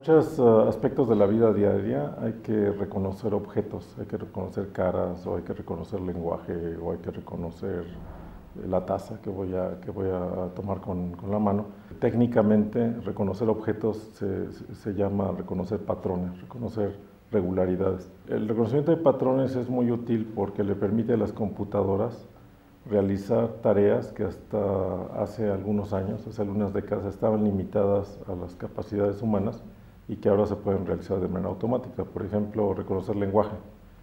muchos aspectos de la vida diaria hay que reconocer objetos, hay que reconocer caras, o hay que reconocer lenguaje, o hay que reconocer la taza que voy a tomar con la mano. Técnicamente, reconocer objetos se llama reconocer patrones, reconocer regularidades. El reconocimiento de patrones es muy útil porque le permite a las computadoras realizar tareas que hasta hace algunos años, hace algunas décadas, estaban limitadas a las capacidades humanas y que ahora se pueden realizar de manera automática. Por ejemplo, reconocer lenguaje.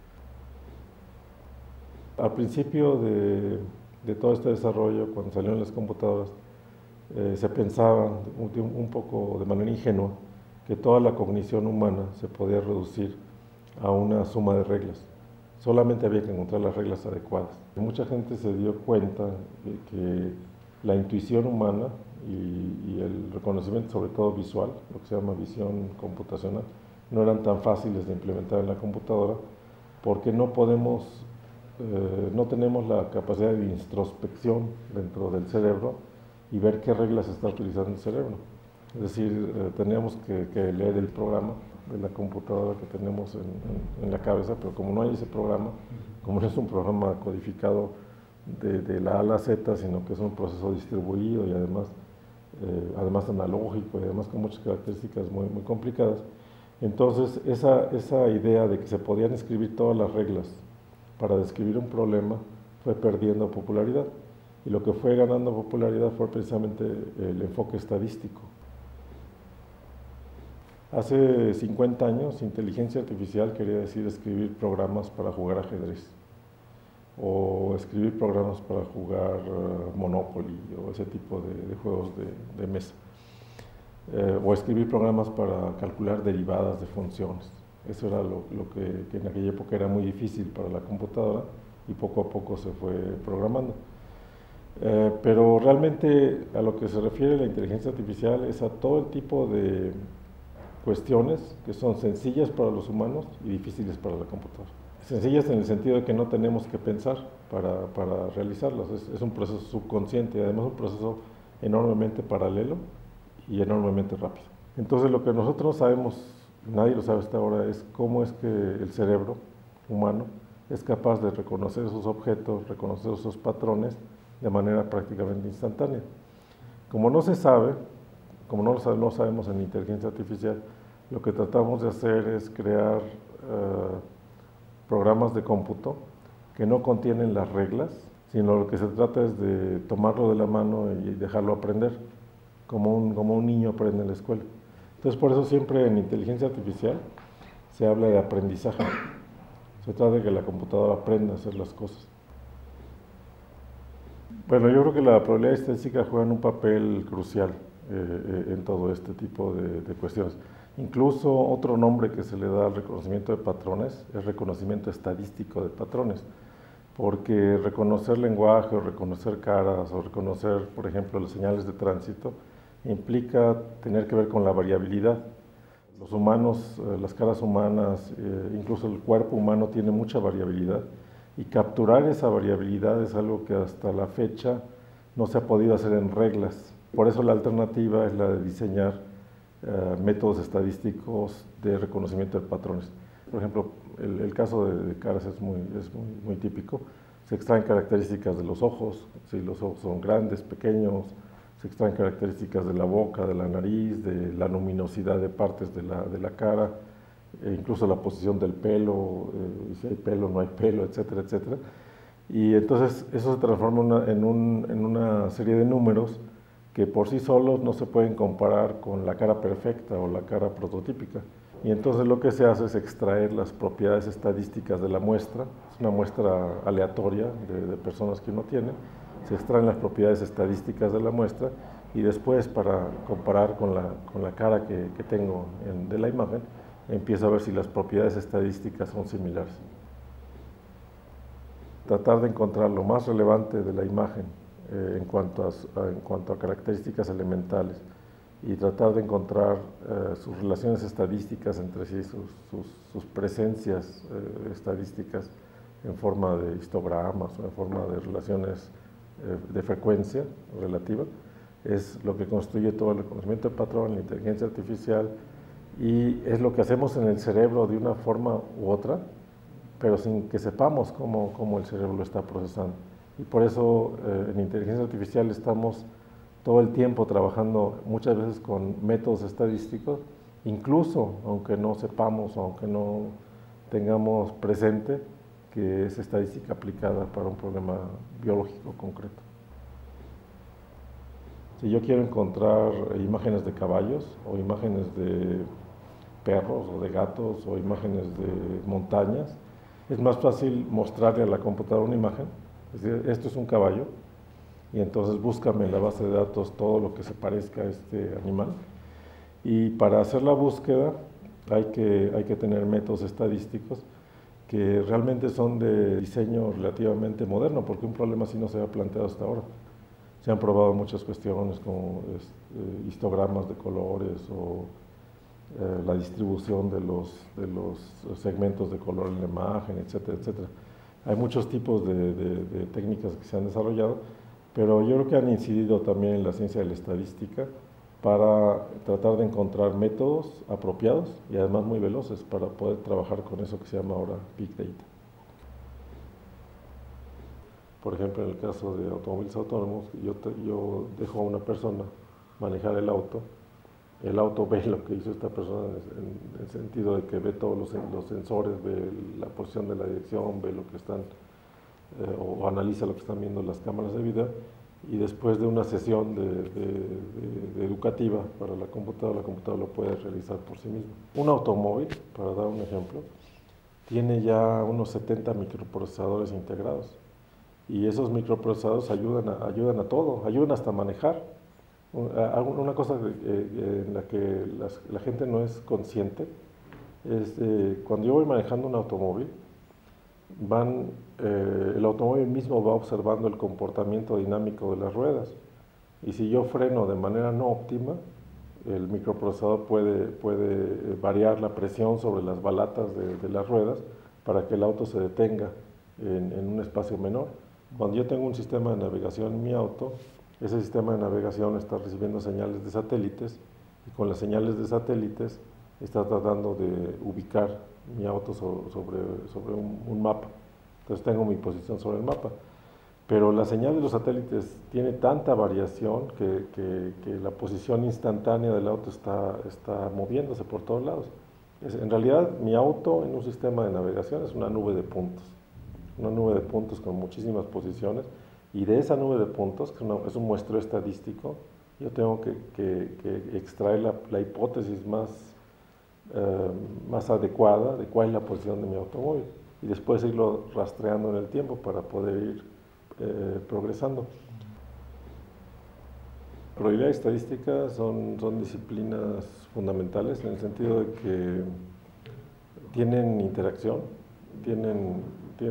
Al principio de todo este desarrollo, cuando salieron las computadoras, se pensaba un poco de manera ingenua que toda la cognición humana se podía reducir a una suma de reglas. Solamente había que encontrar las reglas adecuadas. Mucha gente se dio cuenta de que la intuición humana y el reconocimiento, sobre todo visual, lo que se llama visión computacional, no eran tan fáciles de implementar en la computadora porque no tenemos la capacidad de introspección dentro del cerebro y ver qué reglas está utilizando el cerebro. Es decir, teníamos que leer el programa de la computadora que tenemos en la cabeza, pero como no hay ese programa, como no es un programa codificado de la A a la Z, sino que es un proceso distribuido y además analógico y además con muchas características muy complicadas, entonces esa idea de que se podían escribir todas las reglas para describir un problema fue perdiendo popularidad. Y lo que fue ganando popularidad fue precisamente el enfoque estadístico. Hace 50 años, inteligencia artificial quería decir escribir programas para jugar ajedrez, o escribir programas para jugar Monopoly, o ese tipo de juegos de mesa, o escribir programas para calcular derivadas de funciones. Eso era lo que en aquella época era muy difícil para la computadora y poco a poco se fue programando. Pero realmente a lo que se refiere la inteligencia artificial es a todo el tipo de cuestiones que son sencillas para los humanos y difíciles para la computadora. Sencillas en el sentido de que no tenemos que pensar para realizarlas, es un proceso subconsciente y además un proceso enormemente paralelo y enormemente rápido. Entonces lo que nosotros sabemos, nadie lo sabe hasta ahora, es cómo es que el cerebro humano es capaz de reconocer esos objetos, reconocer esos patrones de manera prácticamente instantánea. Como no se sabe, como no sabemos en inteligencia artificial, lo que tratamos de hacer es crear programas de cómputo que no contienen las reglas, sino lo que se trata es de tomarlo de la mano y dejarlo aprender, como un niño aprende en la escuela. Entonces, por eso siempre en inteligencia artificial se habla de aprendizaje. Se trata de que la computadora aprenda a hacer las cosas. Bueno, yo creo que la probabilidad estadística juega un papel crucial en todo este tipo de cuestiones. Incluso otro nombre que se le da al reconocimiento de patrones es reconocimiento estadístico de patrones, porque reconocer lenguaje o reconocer caras o reconocer, por ejemplo, las señales de tránsito implica tener que ver con la variabilidad. Los humanos, las caras humanas, incluso el cuerpo humano tiene mucha variabilidad y capturar esa variabilidad es algo que hasta la fecha no se ha podido hacer en reglas. Por eso la alternativa es la de diseñar métodos estadísticos de reconocimiento de patrones. Por ejemplo, el caso de caras es muy típico. Se extraen características de los ojos, si los ojos son grandes, pequeños, se extraen características de la boca, de la nariz, de la luminosidad de partes de la cara, incluso la posición del pelo, si hay pelo, no hay pelo, etcétera, etcétera. Y entonces eso se transforma en una serie de números que por sí solos no se pueden comparar con la cara perfecta o la cara prototípica. Y entonces lo que se hace es extraer las propiedades estadísticas de la muestra, es una muestra aleatoria de personas que uno tiene, se extraen las propiedades estadísticas de la muestra y después para comparar con la cara que tengo de la imagen, empiezo a ver si las propiedades estadísticas son similares. Tratar de encontrar lo más relevante de la imagen en cuanto a características elementales y tratar de encontrar sus relaciones estadísticas entre sí, sus presencias estadísticas en forma de histogramas o en forma de relaciones de frecuencia relativa, es lo que construye todo el reconocimiento de patrón, la inteligencia artificial Y es lo que hacemos en el cerebro de una forma u otra, pero sin que sepamos cómo el cerebro lo está procesando. Y por eso en inteligencia artificial estamos todo el tiempo trabajando muchas veces con métodos estadísticos, incluso aunque no sepamos o aunque no tengamos presente que es estadística aplicada para un problema biológico concreto. Si yo quiero encontrar imágenes de caballos o imágenes de perros o de gatos o imágenes de montañas, es más fácil mostrarle a la computadora una imagen, es decir, esto es un caballo, y entonces búscame en la base de datos todo lo que se parezca a este animal. Y para hacer la búsqueda hay que tener métodos estadísticos que realmente son de diseño relativamente moderno, porque un problema así no se había planteado hasta ahora. Se han probado muchas cuestiones como histogramas de colores o la distribución de los segmentos de color en la imagen, etcétera, etcétera. Hay muchos tipos de técnicas que se han desarrollado, pero yo creo que han incidido también en la ciencia de la estadística para tratar de encontrar métodos apropiados y además muy veloces para poder trabajar con eso que se llama ahora Big Data. Por ejemplo, en el caso de automóviles autónomos, yo dejo a una persona manejar el auto ve lo que hizo esta persona en el sentido de que ve todos los sensores, ve la posición de la dirección, ve lo que están, o analiza lo que están viendo las cámaras de video, y después de una sesión de educativa para la computadora lo puede realizar por sí mismo. Un automóvil, para dar un ejemplo, tiene ya unos 70 microprocesadores integrados, y esos microprocesadores ayudan a todo, ayudan hasta a manejar. Una cosa en la que la gente no es consciente es cuando yo voy manejando un automóvil, el automóvil mismo va observando el comportamiento dinámico de las ruedas, y si yo freno de manera no óptima, el microprocesador puede variar la presión sobre las balatas de las ruedas para que el auto se detenga en un espacio menor. Cuando yo tengo un sistema de navegación en mi auto, ese sistema de navegación está recibiendo señales de satélites, y con las señales de satélites está tratando de ubicar mi auto sobre un mapa. Entonces tengo mi posición sobre el mapa. Pero la señal de los satélites tiene tanta variación que la posición instantánea del auto está moviéndose por todos lados. En realidad, mi auto en un sistema de navegación es una nube de puntos con muchísimas posiciones, y de esa nube de puntos, que es un muestreo estadístico, yo tengo que extraer la hipótesis más adecuada de cuál es la posición de mi automóvil, y después irlo rastreando en el tiempo para poder ir progresando. Probabilidad y estadística son disciplinas fundamentales en el sentido de que tienen interacción, tienen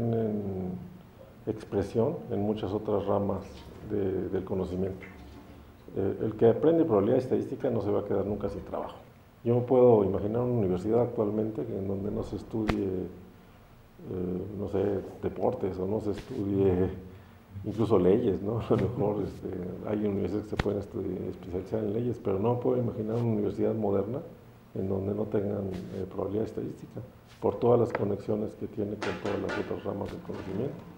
expresión en muchas otras ramas del conocimiento. El que aprende probabilidad y estadística no se va a quedar nunca sin trabajo. Yo me puedo imaginar una universidad actualmente en donde no se estudie, no sé, deportes, o no se estudie incluso leyes, ¿no? A lo mejor hay universidades que se pueden especializar en leyes, pero no puedo imaginar una universidad moderna en donde no tengan probabilidad y estadística, por todas las conexiones que tiene con todas las otras ramas del conocimiento.